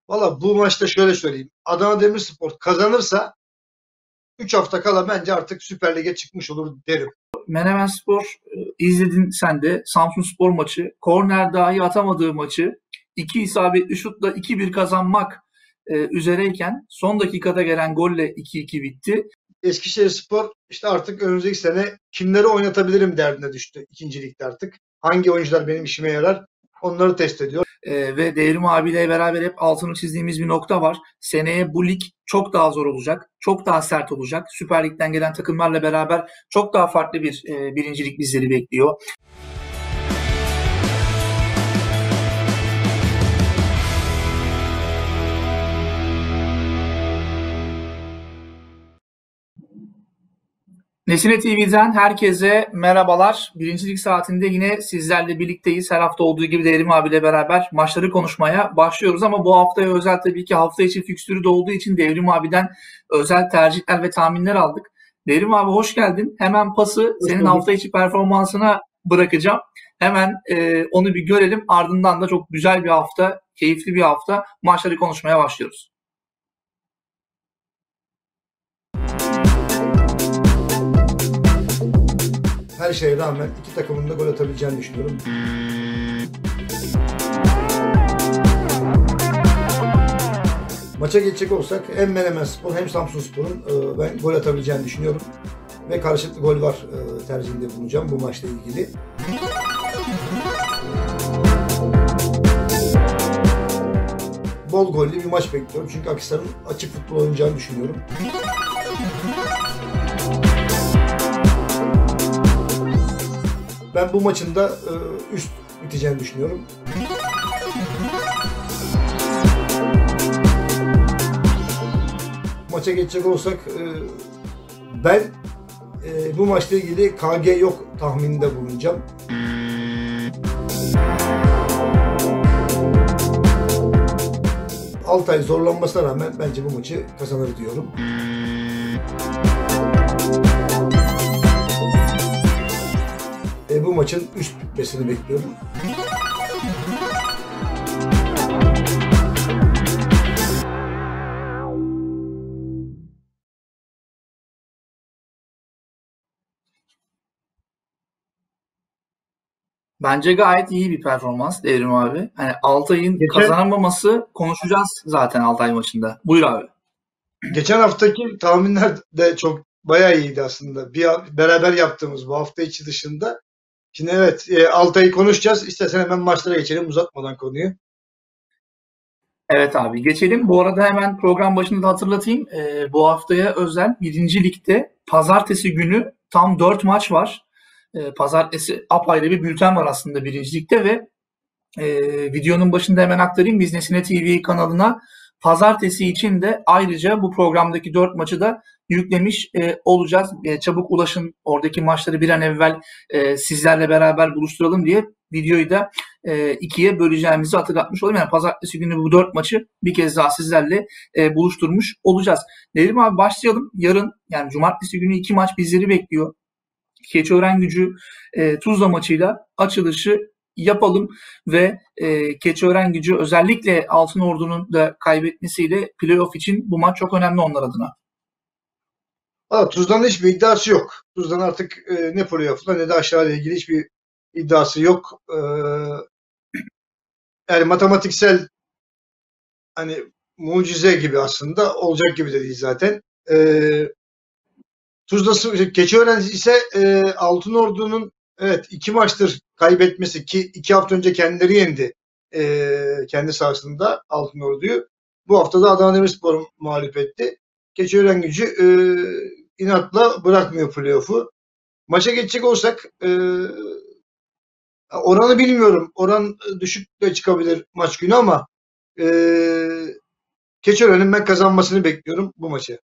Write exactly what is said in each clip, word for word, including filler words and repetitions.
Valla bu maçta şöyle söyleyeyim. Adana Demirspor kazanırsa üç hafta kala bence artık Süper Lig'e çıkmış olur derim. Menemenspor e, izledin sen de. Samsunspor maçı. Korner dahi atamadığı maçı iki isabetli şutla iki bir kazanmak e, üzereyken son dakikada gelen golle iki iki bitti. Eskişehirspor işte artık önümüzdeki sene kimleri oynatabilirim derdine düştü ikinci ligde artık. Hangi oyuncular benim işime yarar onları test ediyor. Ee, ve Devrim abiyle beraber hep altını çizdiğimiz bir nokta var. Seneye bu lig çok daha zor olacak. Çok daha sert olacak. Süper Lig'den gelen takımlarla beraber çok daha farklı bir e, birincilik bizleri bekliyor. Nesine T V'den herkese merhabalar. Birincilik saatinde yine sizlerle birlikteyiz. Her hafta olduğu gibi Devrim abiyle beraber maçları konuşmaya başlıyoruz. Ama bu haftaya özel tabii ki hafta içi fikstürü de olduğu için Devrim abiden özel tercihler ve tahminler aldık. Devrim abi hoş geldin. Hemen pası senin hafta içi performansına bırakacağım. Hemen e, onu bir görelim. Ardından da çok güzel bir hafta, keyifli bir hafta maçları konuşmaya başlıyoruz. Her şeye rağmen iki takımın da gol atabileceğini düşünüyorum. Maça geçecek olsak hem Menemenspor hem Samsunspor'un e, ben gol atabileceğini düşünüyorum. Ve karşılıklı gol var e, tercihinde bulunacağım bu maçla ilgili. Bol gollü bir maç bekliyorum. Çünkü Akhisar'ın açık futbol oynayacağını düşünüyorum. Ben bu maçın da e, üst biteceğini düşünüyorum. Maça geçecek olsak e, ben e, bu maçla ilgili K G yok tahmininde bulunacağım. Altay zorlanmasına rağmen bence bu maçı kazanır diyorum. E, bu maçın üst bitmesini bekliyorum. Bence gayet iyi bir performans Devrim abi. Hani Altay'ın Geçen, kazanamaması konuşacağız zaten Altay maçında. Buyur abi. geçen haftaki tahminler de çok bayağı iyiydi aslında. Bir beraber yaptığımız bu hafta içi dışında. Şimdi evet e, Altay'ı konuşacağız. İstersen hemen maçlara geçelim uzatmadan konuyu. Evet abi geçelim. Bu arada hemen program başında da hatırlatayım. Ee, bu haftaya özel birinci ligde pazartesi günü tam dört maç var. Ee, pazartesi apayrı bir bülten var aslında birinci ligde ve e, videonun başında hemen aktarayım. Biz Nesine T V kanalına pazartesi için de ayrıca bu programdaki dört maçı da yüklemiş e, olacağız. E, çabuk ulaşın, oradaki maçları bir an evvel e, sizlerle beraber buluşturalım diye videoyu da e, ikiye böleceğimizi hatırlatmış olayım. Yani pazartesi günü bu dört maçı bir kez daha sizlerle e, buluşturmuş olacağız. Devrim abi başlayalım. Yarın yani cumartesi günü iki maç bizleri bekliyor. Keçiören-Gücü e, Tuzla maçıyla açılışı yapalım ve e, Keçiören-Gücü özellikle Altınordu'nun da kaybetmesiyle playoff için bu maç çok önemli onlar adına. Valla Tuzla'nın hiçbir iddiası yok. Tuzla'nın artık e, ne playoff'la ne de aşağıyla ilgili hiçbir iddiası yok. E, yani matematiksel hani mucize gibi aslında olacak gibi de değil zaten. E, Tuzla Keçiören ise e, Altınordu'nun evet iki maçtır kaybetmesi ki iki hafta önce kendileri yendi e, kendi sahasında Altınordu'yu. Bu hafta da Adana Demirspor mağlup etti. Keçiören-Gücü e, inatla bırakmıyor playoff'u. Maça geçecek olsak e, oranı bilmiyorum. Oran düşük de çıkabilir maç günü ama e, Keçiören'in ben kazanmasını bekliyorum bu maçı.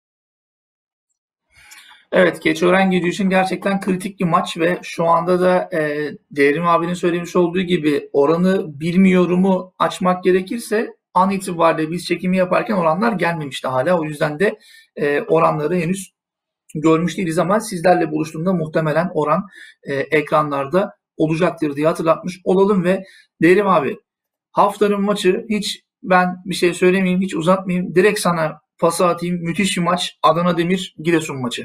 Evet, Keçiören-Gücü için gerçekten kritik bir maç ve şu anda da e, Devrim abinin söylemiş olduğu gibi oranı bilmiyorumu açmak gerekirse an itibariyle biz çekimi yaparken oranlar gelmemişti hala. O yüzden de e, oranları henüz görmüş değiliz ama sizlerle buluştuğunda muhtemelen oran e, ekranlarda olacaktır diye hatırlatmış olalım ve Devrim abi haftanın maçı hiç Ben bir şey söylemeyeyim, hiç uzatmayayım. Direkt sana pası atayım. Müthiş bir maç. Adana Demir Giresun maçı.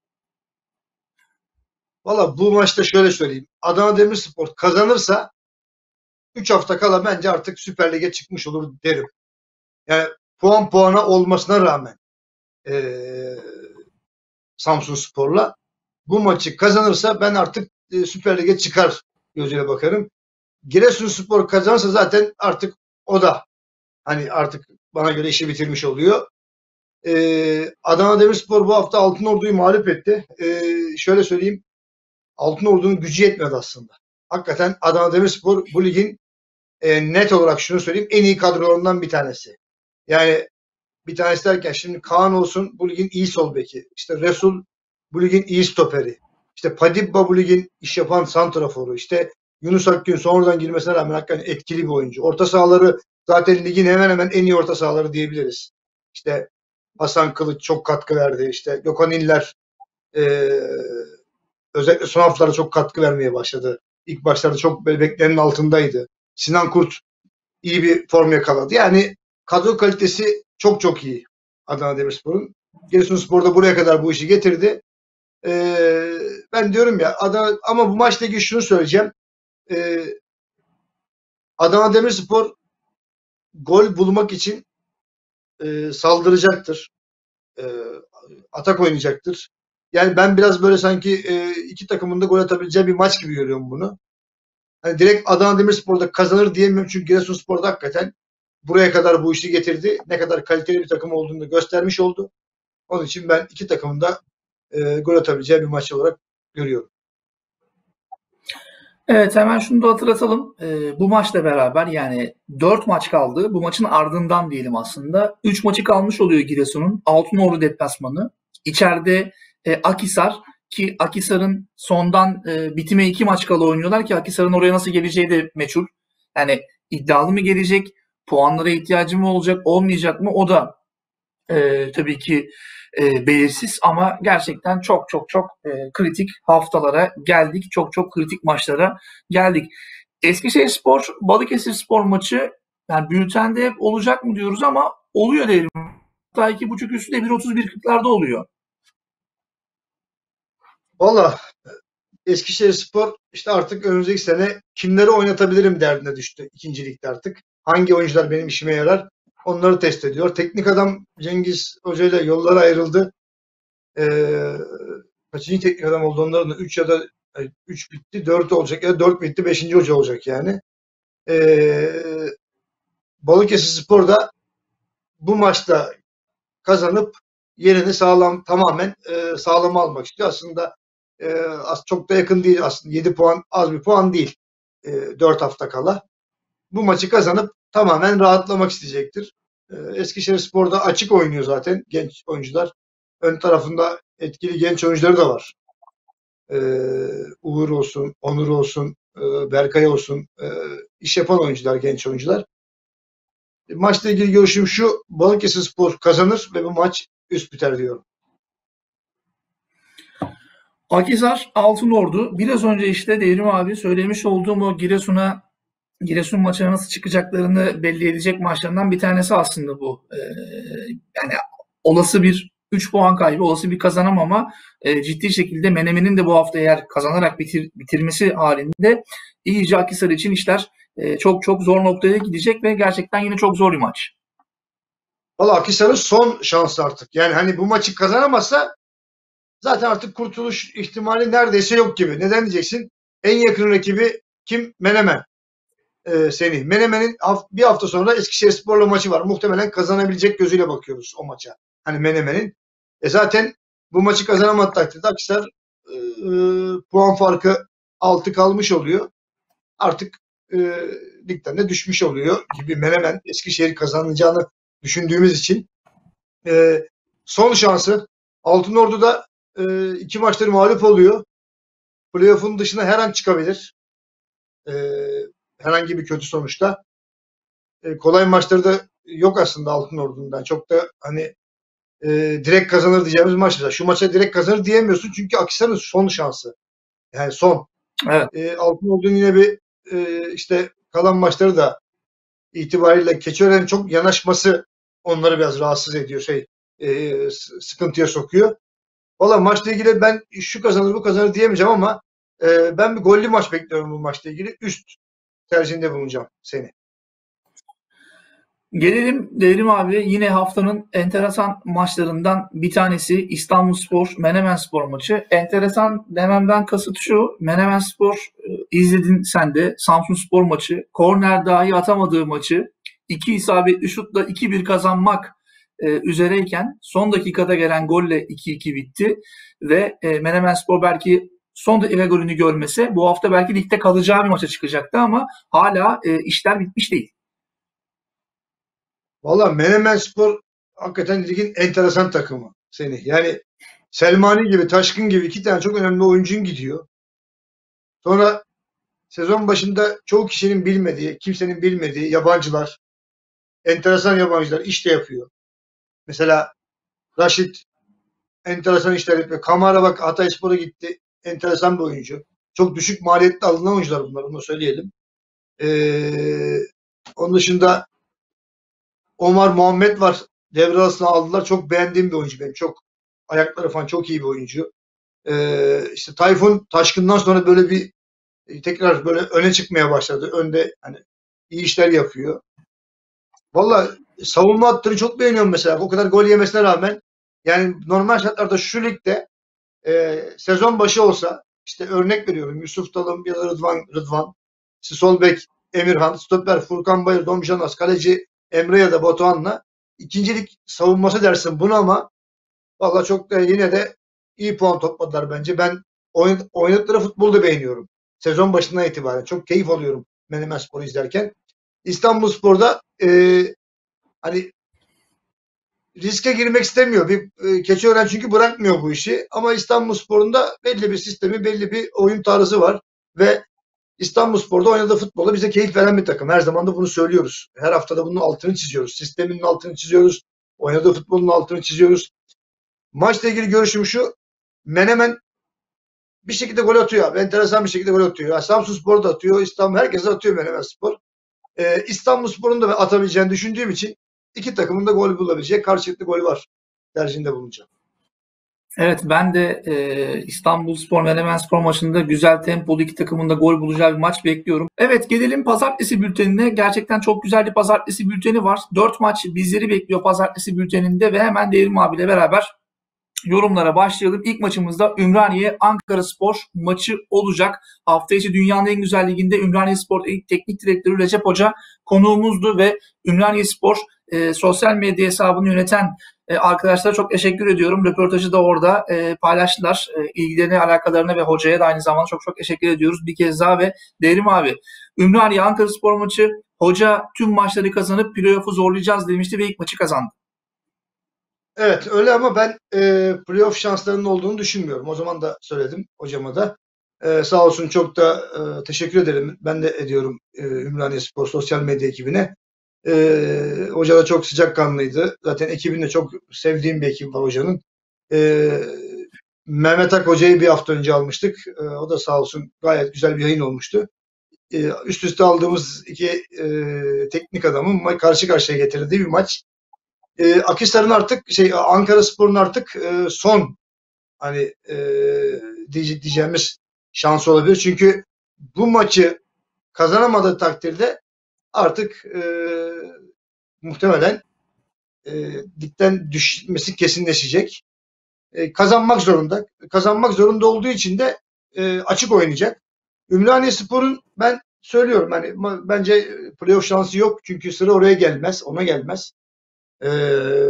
Valla bu maçta şöyle söyleyeyim. Adana Demirspor kazanırsa üç hafta kala bence artık Süper Lig'e çıkmış olur derim. Yani puan puana olmasına rağmen ee, Samsunspor'la bu maçı kazanırsa ben artık e, Süper Lig'e çıkar gözüyle bakarım. Giresunspor kazanırsa zaten artık o da hani artık bana göre işi bitirmiş oluyor. Ee, Adana Demirspor bu hafta Altınordu'yu mağlup etti. Ee, şöyle söyleyeyim. Altınordu'nun gücü yetmedi aslında. Hakikaten Adana Demirspor bu ligin e, net olarak şunu söyleyeyim en iyi kadrolarından bir tanesi. Yani bir tanesi derken şimdi Kaan olsun bu ligin iyi sol beki. İşte Resul bu ligin iyi stoperi. İşte Padibba bu ligin iş yapan santraforu. İşte Yunus Akgün sonradan girmesine rağmen hakikaten etkili bir oyuncu. Orta sahaları zaten ligin hemen hemen en iyi orta sahaları diyebiliriz. İşte Hasan Kılıç çok katkı verdi. İşte Gökhan İller e, özellikle son haftalarda çok katkı vermeye başladı. İlk başlarda çok beklenenin altındaydı. Sinan Kurt iyi bir form yakaladı. Yani kadro kalitesi çok çok iyi Adana Demirspor'un. Giresunspor da buraya kadar bu işi getirdi. Ee, ben diyorum ya Adana, ama bu maçla ilgili şunu söyleyeceğim. Ee, Adana Demirspor gol bulmak için e, saldıracaktır. E, atak oynayacaktır. Yani ben biraz böyle sanki e, iki takımın da gol atabileceği bir maç gibi görüyorum bunu. Hani direkt Adana Demirspor'da kazanır diyemiyorum çünkü Giresunspor'da hakikaten buraya kadar bu işi getirdi. Ne kadar kaliteli bir takım olduğunu da göstermiş oldu. Onun için ben iki takımın da e, gol atabileceği bir maç olarak görüyorum. Evet, hemen şunu da hatırlatalım. Ee, bu maçla beraber yani dört maç kaldı. Bu maçın ardından diyelim aslında. üç maçı kalmış oluyor Giresun'un. Altınordu deplasmanı. İçeride e, Akhisar ki Akhisar'ın sondan e, bitime iki maç kala oynuyorlar ki Akhisar'ın oraya nasıl geleceği de meçhul. Yani iddialı mı gelecek? Puanlara ihtiyacı mı olacak? Olmayacak mı? O da e, tabii ki e, belirsiz ama gerçekten çok çok çok e, kritik haftalara geldik. Çok çok kritik maçlara geldik. Eskişehirspor Balıkesirspor maçı yani bültende hep olacak mı diyoruz ama oluyor derim. Hatta iki buçuk üstü de bir otuz bir kırklarda oluyor. Valla Eskişehirspor işte artık önümüzdeki sene kimleri oynatabilirim derdine düştü ikinci ligde artık. Hangi oyuncular benim işime yarar? Onları test ediyor. Teknik adam Cengiz Hoca ile yollara ayrıldı. Ee, kaçıncı teknik adam oldu onların da üç ya da üç bitti, dört olacak ya da dört bitti, beşinci hoca olacak yani. Ee, Balıkesirspor da bu maçta kazanıp yerini sağlam tamamen e, sağlama almak istiyor. Aslında e, az çok da yakın değil aslında. yedi puan az bir puan değil. E, dört hafta kala. Bu maçı kazanıp tamamen rahatlamak isteyecektir. E, Eskişehirspor'da açık oynuyor zaten genç oyuncular. Ön tarafında etkili genç oyuncuları da var. E, Uğur olsun, Onur olsun, e, Berkay olsun. E, iş yapan oyuncular, genç oyuncular. E, maçla ilgili görüşüm şu. Balıkesirspor kazanır ve bu maç üst biter diyorum. Akhisar Altınordu. Biraz önce işte Devrim abi söylemiş olduğum o Giresun'a Giresun maçına nasıl çıkacaklarını belli edecek maçlarından bir tanesi aslında bu. Ee, yani olası bir üç puan kaybı, olası bir kazanamama e, ciddi şekilde Menemen'in de bu hafta eğer kazanarak bitir, bitirmesi halinde iyice Akhisar için işler e, çok çok zor noktaya gidecek ve gerçekten yine çok zor bir maç. Valla Akhisar'ın son şansı artık. Yani hani bu maçı kazanamazsa zaten artık kurtuluş ihtimali neredeyse yok gibi. Neden diyeceksin? En yakın rakibi kim? Menemen. Ee, seni. Menemen'in bir hafta sonra Eskişehirspor'la maçı var. Muhtemelen kazanabilecek gözüyle bakıyoruz o maça. Hani Menemen'in. E zaten bu maçı kazanamadığı takdirde Akhisar e, e, puan farkı altı kalmış oluyor. Artık e, ligden de düşmüş oluyor gibi. Menemen Eskişehir kazanacağını düşündüğümüz için e, son şansı. Altınordu'da e, iki maçları mağlup oluyor. Playoff'un dışına her an çıkabilir. E, herhangi bir kötü sonuçta. E, kolay maçları da yok aslında Altınordu'ndan. Çok da hani e, direkt kazanır diyeceğimiz maçlar. Şu maça direkt kazanır diyemiyorsun çünkü Akhisar'ın son şansı. Yani son. Evet. E, Altınordu'nun yine bir e, işte kalan maçları da itibariyle Keçiören'in çok yanaşması onları biraz rahatsız ediyor, şey e, sıkıntıya sokuyor. Valla maçla ilgili ben şu kazanır bu kazanır diyemeyeceğim ama e, ben bir gollü maç bekliyorum bu maçla ilgili. Üst tercihinde bulunacağım seni. Gelelim Devrim abi, yine haftanın enteresan maçlarından bir tanesi İstanbulspor Menemenspor maçı. Enteresan dememden kasıt şu: Menemenspor e, izledin sen de, Samsunspor maçı, korner dahi atamadığı maçı iki isabetli şutla iki bir kazanmak e, üzereyken son dakikada gelen golle iki iki bitti ve e, Menemenspor belki son dakika golünü görmese bu hafta belki ligde kalacağı bir maça çıkacaktı ama hala e, işler bitmiş değil. Valla Menemenspor hakikaten ligin enteresan takımı seni. Yani Selmani gibi, Taşkın gibi iki tane çok önemli oyuncun gidiyor. Sonra sezon başında çoğu kişinin bilmediği, kimsenin bilmediği yabancılar, enteresan yabancılar iş de yapıyor. Mesela Raşit enteresan işler yapıyor. Kamara bak Hatayspor'a gitti. Enteresan bir oyuncu. Çok düşük maliyetli alınan oyuncular bunlar. Onu söyleyelim. Ee, onun dışında Omar Muhammed var. Devre arasına aldılar. Çok beğendiğim bir oyuncu benim. Çok ayakları falan çok iyi bir oyuncu. Ee, işte Tayfun Taşkın'dan sonra böyle bir tekrar böyle öne çıkmaya başladı. Önde hani iyi işler yapıyor. Valla savunma hattını çok beğeniyorum mesela. O kadar gol yemesine rağmen yani normal şartlarda şu ligde e, sezon başı olsa işte örnek veriyorum Yusuf Dalım ya da Rıdvan Rıdvan, işte sol bek Emirhan, stoper Furkan Bayır, Domjanas, kaleci Emre ya da Batuhan'la ikincilik savunması dersin bunu ama valla çok da yine de iyi puan topladılar bence. Ben oynadık, oynadıkları futbolu da beğeniyorum. Sezon başından itibaren çok keyif alıyorum Menemenspor'u izlerken. İstanbulspor'da e, hani riske girmek istemiyor. Bir e, Keçiören çünkü bırakmıyor bu işi. Ama İstanbulspor'un da belli bir sistemi, belli bir oyun tarzı var ve İstanbulspor'da oynadığı futbola bize keyif veren bir takım. Her zaman da bunu söylüyoruz. Her hafta da bunun altını çiziyoruz. Sisteminin altını çiziyoruz. Oynadığı futbolun altını çiziyoruz. Maçla ilgili görüşüm şu: Menemen bir şekilde gol atıyor abi. Enteresan bir şekilde gol atıyor. Yani Samsunspor da atıyor. İstanbul herkese atıyor Menemenspor. Ee, İstanbulspor'un da atabileceğini düşündüğüm için iki takımın da gol bulabileceği karşılıklı gol var tercihinde bulunacağım. Evet, ben de e, İstanbulspor Menemenspor maçında güzel tempolu iki takımın da gol bulacağı bir maç bekliyorum. Evet, gelelim pazartesi bültenine. Gerçekten çok güzel bir pazartesi bülteni var. Dört maç bizleri bekliyor pazartesi bülteninde ve hemen Devrim abiyle beraber yorumlara başlayalım. İlk maçımızda Ümraniye Ankaraspor maçı olacak. Hafta içi dünyanın en güzel liginde Ümraniyespor Teknik Direktörü Recep Hoca konuğumuzdu ve Ümraniyespor e, sosyal medya hesabını yöneten e, arkadaşlara çok teşekkür ediyorum. Röportajı da orada e, paylaştılar. E, ilgilerine, alakalarına ve hocaya da aynı zamanda çok çok teşekkür ediyoruz bir kez daha. Ve Devrim abi, Ümraniye Ankaraspor maçı, hoca tüm maçları kazanıp playoff'u zorlayacağız demişti ve ilk maçı kazandı. Evet öyle ama ben e, playoff şanslarının olduğunu düşünmüyorum. O zaman da söyledim hocama da. E, sağ olsun çok da e, teşekkür ederim. Ben de ediyorum e, Ümraniyespor sosyal medya ekibine. E, hoca da çok sıcakkanlıydı. Zaten ekibinde çok sevdiğim bir ekip var hocanın. E, Mehmet Ak hocayı bir hafta önce almıştık. E, o da sağ olsun gayet güzel bir yayın olmuştu. E, üst üste aldığımız iki e, teknik adamın karşı karşıya getirdiği bir maç. E, Akhisar'ın artık şey Ankaraspor'un artık e, son hani e, diyeceğimiz şansı olabilir. Çünkü bu maçı kazanamadığı takdirde artık e, muhtemelen e, ligden düşmesi kesinleşecek. E, kazanmak zorunda. Kazanmak zorunda olduğu için de e, açık oynayacak. Ümraniyespor'un ben söylüyorum hani bence playoff şansı yok. Çünkü sıra oraya gelmez. Ona gelmez. Eee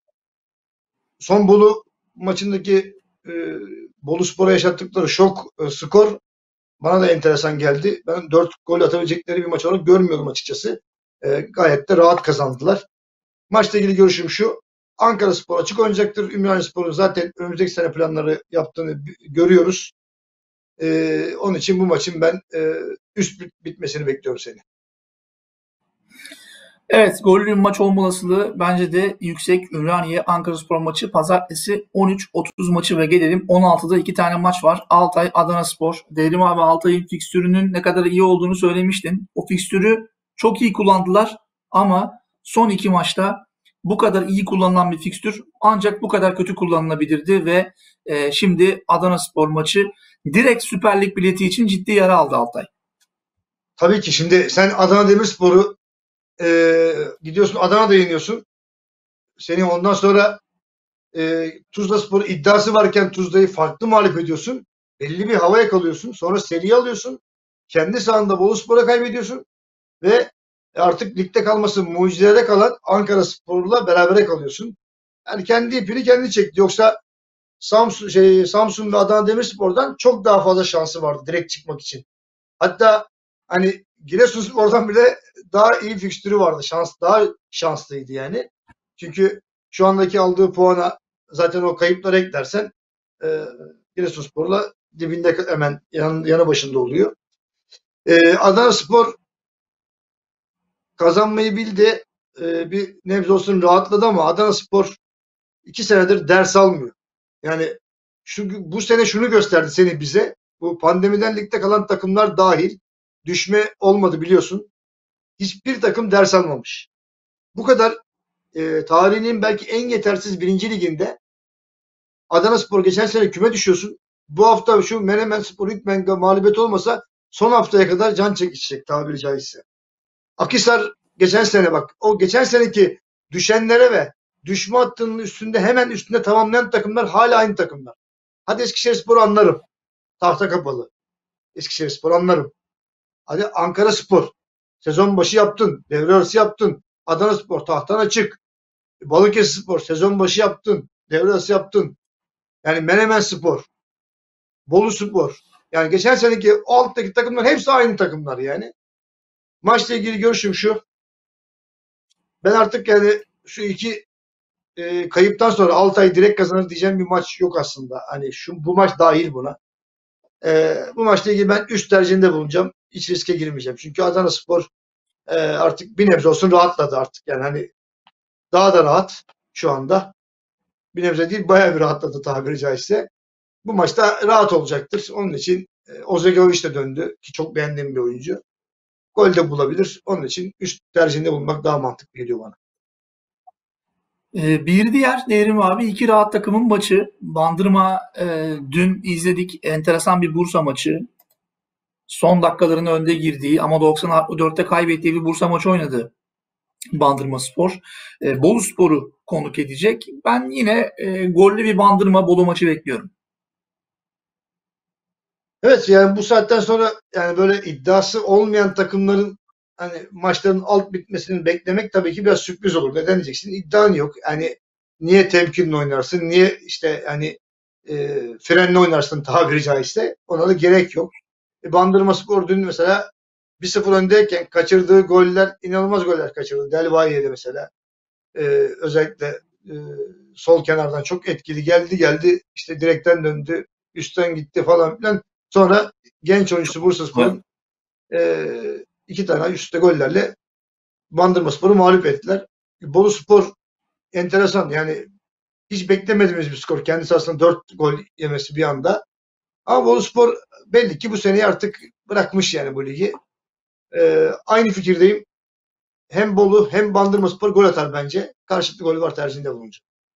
Son Bolu maçındaki e, Boluspor'a yaşattıkları şok e, skor bana da enteresan geldi. Ben dört gol atabilecekleri bir maç olarak görmüyordum açıkçası. E, gayet de rahat kazandılar. Maçla ilgili görüşüm şu: Ankaraspor açık oynayacaktır. Ümraniyespor'un zaten önümüzdeki sene planları yaptığını görüyoruz. E, onun için bu maçın ben e, üst bitmesini bekliyorum seni. Evet, gollü bir maç olma olasılığı bence de yüksek. Ümraniye Ankaraspor maçı pazartesi on üç otuz maçı ve gelelim on altıda iki tane maç var. Altay Adanaspor. Devrim abi, Altay'ın fikstürünün ne kadar iyi olduğunu söylemiştin. O fikstürü çok iyi kullandılar Ama son iki maçta bu kadar iyi kullanılan bir fikstür ancak bu kadar kötü kullanılabilirdi ve e, şimdi Adanaspor maçı direkt Süper Lig bileti için ciddi yara aldı Altay. Tabii ki şimdi sen Adana Demirspor'u e, gidiyorsun Adana'da yeniyorsun. Seni ondan sonra e, Tuzlaspor iddiası varken Tuzla'yı farklı mağlup ediyorsun. Belli bir hava yakalıyorsun. Sonra seriyi alıyorsun. Kendi sahanda Boluspor'a kaybediyorsun. Ve artık ligde kalması mucizelere kalan Ankaraspor'la berabere kalıyorsun. Yani kendi ipini kendi çekti. Yoksa Samsun, şey, Samsun ve Adana Demirspor'dan çok daha fazla şansı vardı direkt çıkmak için. Hatta hani Giresunspor'dan bile daha iyi fikstürü vardı. Şans, daha şanslıydı yani. Çünkü şu andaki aldığı puana zaten o kayıpları eklersen e, Giresunspor'la dibinde hemen yan, yanı başında oluyor. E, Adanaspor kazanmayı bildi. E, bir nebze olsun rahatladı ama Adanaspor iki senedir ders almıyor. Yani şu, bu sene şunu gösterdi seni bize. Bu pandemiden ligde kalan takımlar dahil düşme olmadı biliyorsun. Hiçbir takım ders almamış. Bu kadar e, tarihinin belki en yetersiz birinci liginde Adanaspor geçen sene küme düşüyorsun. Bu hafta şu Menemenspor Hükmen mağlubiyet olmasa son haftaya kadar can çekişecek tabiri caizse. Akhisar geçen sene bak o geçen seneki düşenlere ve düşme hattının üstünde hemen üstünde tamamlayan takımlar hala aynı takımlar. Hadi Eskişehirspor'u anlarım. Tahta kapalı. Eskişehirspor'u anlarım. Hadi Ankaraspor. Sezon başı yaptın. Devre arası yaptın. Adanaspor tahttan açık. Balıkesirspor sezon başı yaptın. Devre arası yaptın. Yani Menemenspor. Boluspor. Yani geçen seneki o alttaki takımlar hepsi aynı takımlar yani. Maçla ilgili görüşüm şu. Ben artık yani şu iki e, kayıptan sonra Altay direkt kazanır diyeceğim bir maç yok aslında. Hani şu bu maç dahil buna. E, bu maçla ilgili ben üst tercihinde bulunacağım. Hiç riske girmeyeceğim. Çünkü Adanaspor e, artık bir nebze olsun rahatladı artık. Yani hani daha da rahat şu anda. Bir nebze değil bayağı bir rahatladı tabiri caizse. Bu maçta rahat olacaktır. Onun için e, Ozegoviç de döndü ki çok beğendiğim bir oyuncu. Gol de bulabilir. Onun için üst tercihinde bulunmak daha mantıklı geliyor bana. Ee, Bir diğer Devrim abi iki rahat takımın maçı. Bandırma e, dün izledik. Enteresan bir Bursa maçı. Son dakikalarında önde girdiği ama doksan dörtte kaybettiği bir Bursa maçı oynadı Bandırmaspor. E, Boluspor'u konuk edecek. Ben yine e, gollü bir Bandırma Bolu maçı bekliyorum. Evet yani bu saatten sonra yani böyle iddiası olmayan takımların hani maçların alt bitmesini beklemek tabii ki biraz sürpriz olur. Neden diyeceksin? İddian yok. Yani niye temkinli oynarsın? Niye işte hani e, frenle oynarsın tabiri caizse? Ona da gerek yok. E, Bandırmaspor dün mesela bir sıfır öndeyken kaçırdığı goller inanılmaz goller kaçırdı. Del Valle'de mesela e, özellikle e, sol kenardan çok etkili geldi geldi işte direkten döndü üstten gitti falan filan. Sonra genç oyuncusu Bursaspor'un e, iki tane üstte gollerle Bandırmaspor'u mağlup ettiler. Boluspor enteresan yani hiç beklemediğimiz bir skor. Kendisi aslında dört gol yemesi bir anda. Ama Boluspor belli ki bu seneyi artık bırakmış yani bu ligi. E, aynı fikirdeyim. Hem Bolu hem Bandırmaspor gol atar bence. Karşılıklı golü var tercihinde bulunca.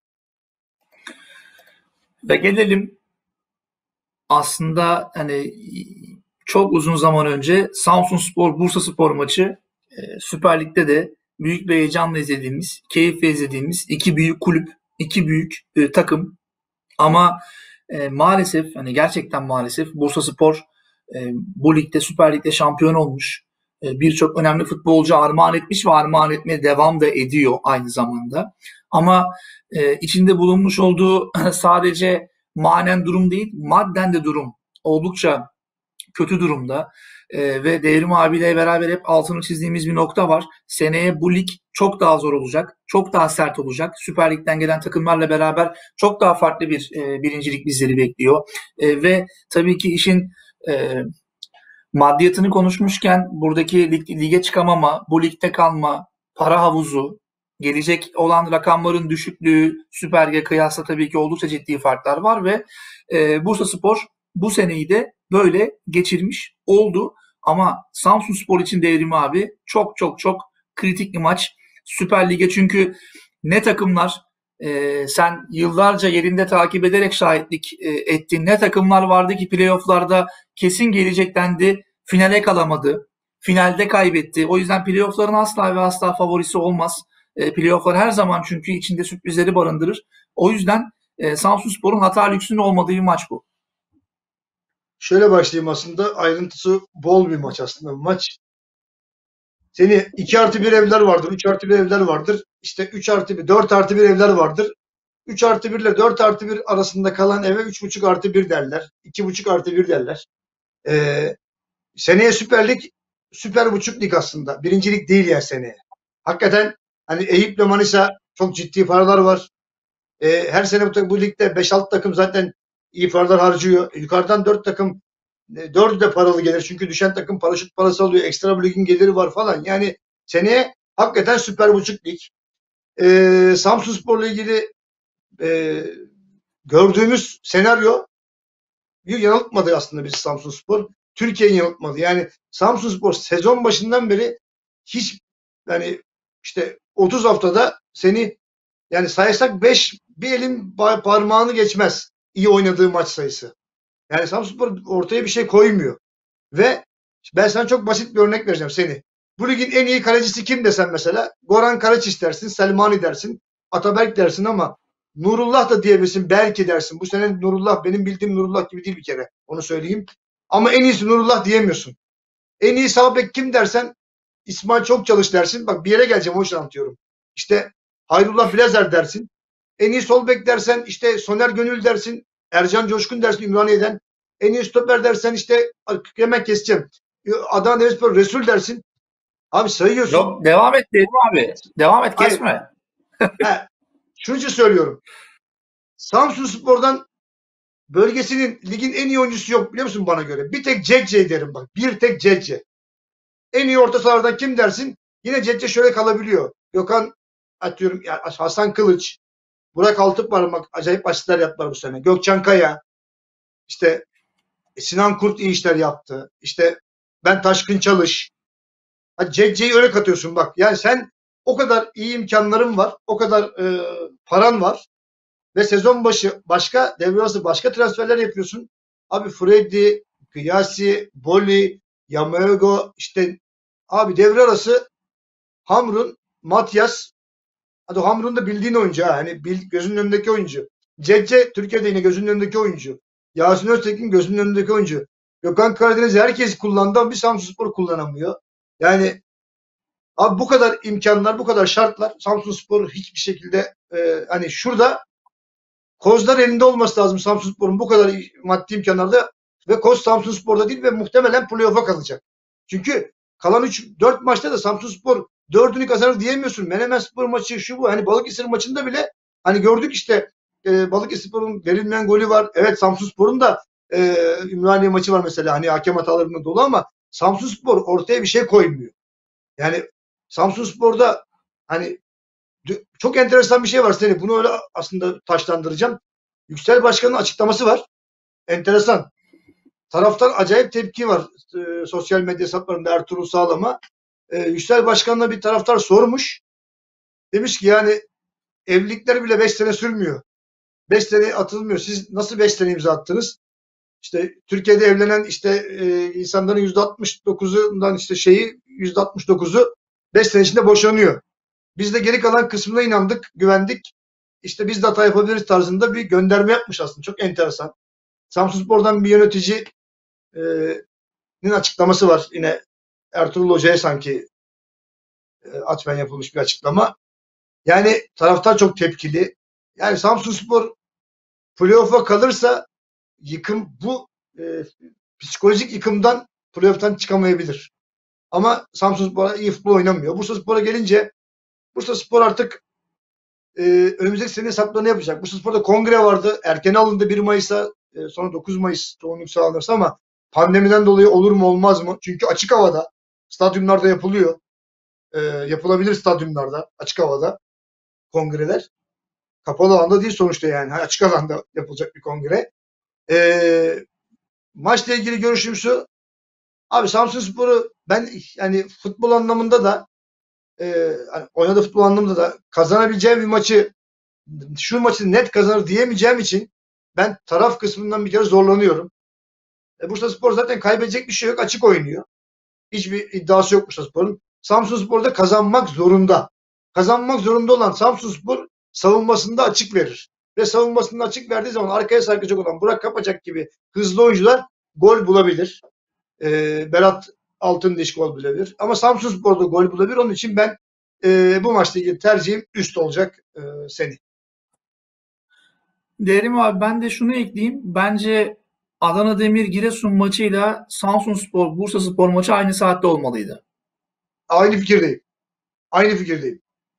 Ve gelelim aslında hani çok uzun zaman önce Samsunspor Bursaspor maçı e, Süper Lig'de de büyük bir heyecanla izlediğimiz, keyifle izlediğimiz iki büyük kulüp, iki büyük e, takım. Ama e, maalesef hani gerçekten maalesef Bursaspor e, bu ligde Süper Lig'de şampiyon olmuş. E, birçok önemli futbolcu armağan etmiş ve armağan etmeye devam da ediyor aynı zamanda. Ama e, içinde bulunmuş olduğu sadece manen durum değil, madden de durum oldukça kötü durumda. Ee, ve Devrim abiyle beraber hep altını çizdiğimiz bir nokta var. Seneye bu lig çok daha zor olacak. Çok daha sert olacak. Süper Lig'den gelen takımlarla beraber çok daha farklı bir e, birincilik bizleri bekliyor. E, ve tabii ki işin e, maddiyatını konuşmuşken buradaki lig, lige çıkamama, bu ligde kalma, para havuzu, gelecek olan rakamların düşüklüğü Süper Lig'e kıyasla tabii ki oldukça ciddi farklar var ve e, Bursaspor bu seneyi de böyle geçirmiş oldu. Ama Samsunspor için Devrim abi çok çok çok kritik bir maç Süper Lig'e, çünkü ne takımlar, e, sen yıllarca yerinde takip ederek şahitlik e, ettin, ne takımlar vardı ki playoff'larda kesin gelecek dendi, finale kalamadı, finalde kaybetti. O yüzden playoff'ların asla ve asla favorisi olmaz. E, playoff'lar her zaman çünkü içinde sürprizleri barındırır. O yüzden e, Samsunspor'un hata lüksünün olmadığı bir maç bu. Şöyle başlayayım, aslında ayrıntısı bol bir maç aslında bu maç. Seni iki artı bir evler vardır, üç artı bir evler vardır. İşte üç artı bir, dört artı bir evler vardır. üç artı bir ile dört artı bir arasında kalan eve üç buçuk artı bir derler. iki buçuk artı bir derler. Ee, seneye Süper Lig, süper buçuk lig aslında. Birincilik değil yani seneye. Hakikaten hani Eyüp'le Manisa çok ciddi paralar var. Ee, her sene bu, bu ligde beş altı takım zaten iyi paralar harcıyor. Yukarıdan dört takım, e, dördü de paralı gelir. Çünkü düşen takım paraşüt parası alıyor. Ekstra bir ligin geliri var falan. Yani seneye hakikaten süper buçuk lig. Ee, Samsunspor'la ilgili e, gördüğümüz senaryo bir yanıltmadı aslında bizi Samsunspor. Türkiye'yi yanıltmadı. Yani Samsunspor sezon başından beri hiç, yani işte otuz haftada seni, yani saysak beş, bir elin parmağını geçmez iyi oynadığı maç sayısı. Yani Samsunspor ortaya bir şey koymuyor. Ve ben sana çok basit bir örnek vereceğim seni. Bu ligin en iyi kalecisi kim desen mesela, Goran Karaçiç dersin, Selmani dersin, Ataberk dersin ama Nurullah da diyebilirsin, belki dersin. Bu sene Nurullah benim bildiğim Nurullah gibi değil bir kere. Onu söyleyeyim. Ama en iyisi Nurullah diyemiyorsun. En iyi sağ bek kim dersen İsmail çok çalış dersin. Bak bir yere geleceğim, o yüzden anlatıyorum. İşte Hayrullah Bilezer dersin. En iyi sol bek dersen işte Soner Gönül dersin. Ercan Coşkun dersin Ümraniye'den. En iyi stoper dersen işte hemen keseceğim. Adana Demirspor Resul dersin. Abi sayıyorsun. Yok, devam et dedim abi. Devam et, kesme. He, şunun için söylüyorum. Samsunspor'dan bölgesinin ligin en iyi oyuncusu yok biliyor musun bana göre? Bir tek Cecce derim bak. Bir tek Cecce. En iyi orta sahalardan kim dersin? Yine Cecce şöyle kalabiliyor. Gökhan, atıyorum ya, Hasan Kılıç, Burak Altıparmak acayip asistler yaptılar bu sene. Gökçen Kaya, işte Sinan Kurt iyi işler yaptı. İşte ben Taşkın Çalış. Hadi Cecce'yi öyle katıyorsun bak. Yani sen, o kadar iyi imkanların var. O kadar e, paran var. Ve sezon başı başka, devre arası başka transferler yapıyorsun. Abi Freddy, Kıyasi, Boli, Yamago, işte abi devre arası Hamrun, Matyas. Hadi Hamrun da bildiğin oyuncu ha. Hani bil, gözünün önündeki oyuncu. Cecce Türkiye'de yine gözünün önündeki oyuncu. Yasin Öztekin gözünün önündeki oyuncu. Gökhan Karadeniz'i herkes kullandı ama bir Samsunspor kullanamıyor. Yani abi bu kadar imkanlar, bu kadar şartlar, Samsunspor hiçbir şekilde e, hani şurada kozlar elinde olması lazım Samsunspor'un bu kadar maddi imkanlarda, ve koz Samsunspor'da değil ve muhtemelen playoff'a kalacak. Çünkü kalan üç dört maçta da Samsunspor dördünü kazanır diyemiyorsun. Menemenspor maçı şu bu. Hani Balıkesir maçında bile hani gördük işte, e, Balıkesir'in verilmeyen golü var. Evet, Samsunspor'un da e, Ümraniye maçı var mesela. Hani hakem hatalarından dolu ama Samsunspor ortaya bir şey koymuyor. Yani Samsunspor'da hani çok enteresan bir şey var seni. Bunu öyle aslında taşlandıracağım. Yüksel Başkan'ın açıklaması var. Enteresan. Taraftar acayip tepki var. E, sosyal medya hesaplarında Ertuğrul Sağlam'a. E, Yüksel Başkan'la bir taraftar sormuş. Demiş ki yani evlilikler bile beş sene sürmüyor. beş sene atılmıyor. Siz nasıl beş sene imza attınız? İşte Türkiye'de evlenen işte e, insanların yüzde altmış dokuzundan işte şeyi yüzde altmış dokuzu beş sene içinde boşanıyor. Biz de geri kalan kısmına inandık, güvendik. İşte biz de hata yapabiliriz tarzında bir gönderme yapmış aslında. Çok enteresan. Samsunspor'dan bir yöneticinin açıklaması var. Yine Ertuğrul Hoca'ya sanki e, atfen yapılmış bir açıklama. Yani taraftar çok tepkili. Yani Samsunspor playoff'a kalırsa yıkım, bu e, psikolojik yıkımdan playoff'tan çıkamayabilir. Ama Samsunspor iyi futbol oynamıyor. Bursaspor'a gelince, Bursaspor artık e, önümüzdeki sene hesaplarını yapacak. Bursaspor'da kongre vardı. Erken alındı bir Mayıs'a. E, sonra dokuz Mayıs çoğunluk sağlanırsa ama pandemiden dolayı olur mu olmaz mı? Çünkü açık havada, stadyumlarda yapılıyor. E, yapılabilir stadyumlarda, açık havada kongreler. Kapalı alanda değil sonuçta yani. Açık alanda yapılacak bir kongre. E, maçla ilgili görüşüm şu. Abi Samsunspor'u ben yani futbol anlamında da e, hani oynadığı futbol anlamında da kazanabileceğim bir maçı şu maçı net kazanır diyemeyeceğim için ben taraf kısmından bir kere zorlanıyorum. E, Bursaspor zaten kaybedecek bir şey yok. Açık oynuyor. Hiçbir iddiası yok Bursaspor'un. Samsunspor da kazanmak zorunda. Kazanmak zorunda olan Samsunspor savunmasında açık verir. Ve savunmasında açık verdiği zaman arkaya sarkacak olan Burak Kapacak gibi hızlı oyuncular gol bulabilir. E, Berat Altındiş gol bulabilir. Ama Samsunspor da gol bulabilir. Onun için ben e, bu maçla ilgili tercihim üst olacak e, seni. Derim abi, ben de şunu ekleyeyim. Bence Adana Demir Giresun maçıyla Samsunspor Bursaspor maçı aynı saatte olmalıydı. Aynı fikirdeyim. Aynı fikirdeyim.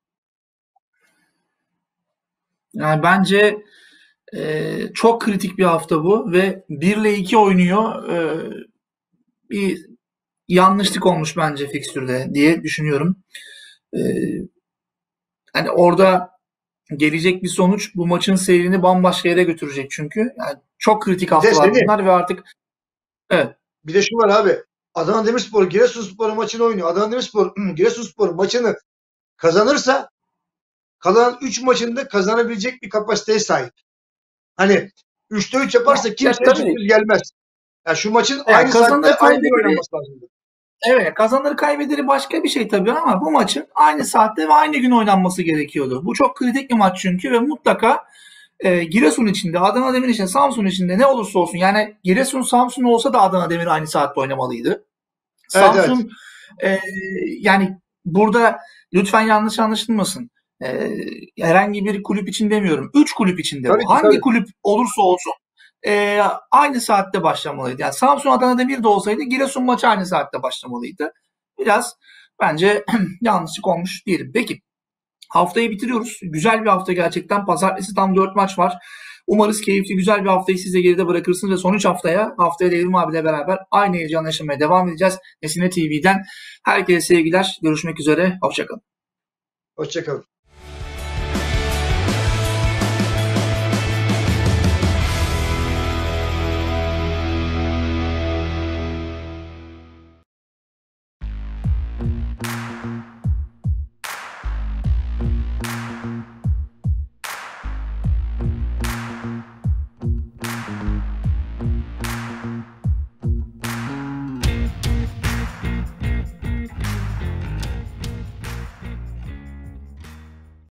Yani bence e, çok kritik bir hafta bu ve bir ile iki oynuyor. E, bir yanlışlık olmuş bence fikstürde diye düşünüyorum. E, hani orada gelecek bir sonuç bu maçın seyrini bambaşka yere götürecek çünkü. Yani çok kritik Bir de haftalar seni bunlar ve artık evet. Bir de şu var abi. Adana Demirspor Giresunspor maçını oynuyor. Adana Demirspor Giresunspor maçını kazanırsa kalan üç maçında kazanabilecek bir kapasiteye sahip. Hani üçte üç yaparsa Ya, ya kimseye tabii. sürpriz gelmez. Yani şu maçın Ya aynı kazanır saatte aynı gün kaybederi oynanması lazım. evet kazanır kaybederi başka bir şey tabii ama bu maçın aynı saatte ve aynı gün oynanması gerekiyordu. Bu çok kritik bir maç çünkü ve mutlaka e, Giresun içinde, Adana Demir için, Samsun içinde ne olursa olsun yani Giresun Samsun olsa da Adana Demir aynı saatte oynamalıydı. Evet, evet. Samsun e, yani burada lütfen yanlış anlaşılmasın. E, herhangi bir kulüp için demiyorum. Üç kulüp içinde Tabii bu. ki, Hangi tabii. kulüp olursa olsun e, aynı saatte başlamalıydı. Yani Samsun Adana Demir de olsaydı Giresun maçı aynı saatte başlamalıydı. Biraz bence yanlışlık olmuş diyelim. Peki haftayı bitiriyoruz. Güzel bir hafta gerçekten. Pazartesi tam dört maç var. Umarız keyifli, güzel bir haftayı siz de geride bırakırsınız ve son üç haftaya, haftaya Devrim abiyle beraber aynı heyecanla yaşamaya devam edeceğiz. Nesine T V'den herkese sevgiler. Görüşmek üzere. Hoşçakalın. Hoşçakalın.